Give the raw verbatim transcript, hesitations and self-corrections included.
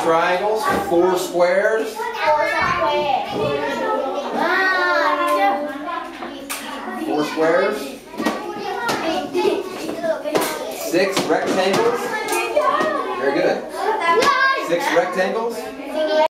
triangles, four squares, four squares, six rectangles. Very good. Six rectangles.